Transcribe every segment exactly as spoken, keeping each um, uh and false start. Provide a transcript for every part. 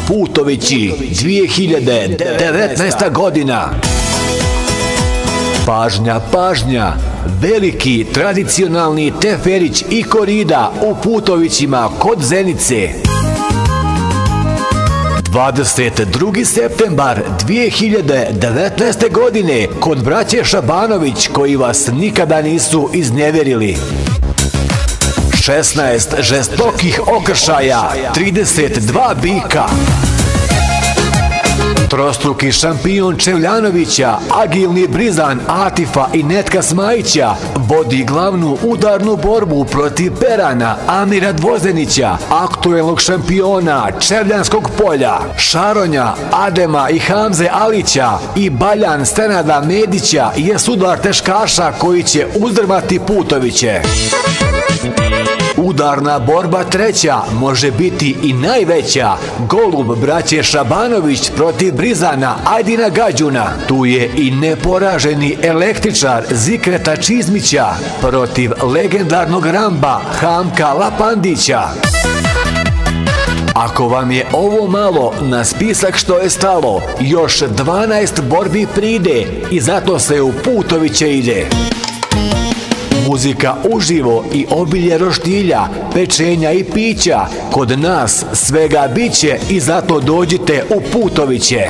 Putovići, dvije hiljade devetnaesta godina. Pažnja, pažnja, veliki tradicionalni teferić i korida u Putovićima kod Zenice. dvadeset drugi septembar dvije hiljade devetnaeste. godine kod braće Šabanović koji vas nikada nisu iznevjerili. šesnaest žestokih okršaja, trideset dva bika. Trostruki šampion Čevljanovića, agilni Brizan Atifa i Netka Smajića vodi glavnu udarnu borbu protiv Perana Amira Dvozenića, aktuelnog šampiona Čevljanskog polja, Šaronja Adema i Hamze Alića i Baljan Stenada Medića je sudar teškaša koji će uzdrmati Putoviće. Udarna borba treća može biti i najveća. Golub braće Šabanović protiv Brizana Ajdina Gađuna. Tu je i neporaženi električar Zikreta Čizmića protiv legendarnog Ramba Hamka Lapandića. Ako vam je ovo malo na spisak što je stalo, još dvanaest borbi pride i zato se u Putoviće ide. Muzika uživo i obilje roštilja, pečenja i pića. Kod nas svega biće i zato dođite u Putoviće.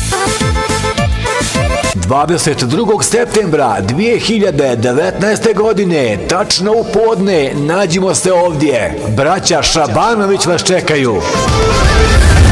dvadeset drugog septembra dvije hiljade devetnaeste. godine, tačno u podne, nađimo se ovdje. Braća Šabanović vas čekaju.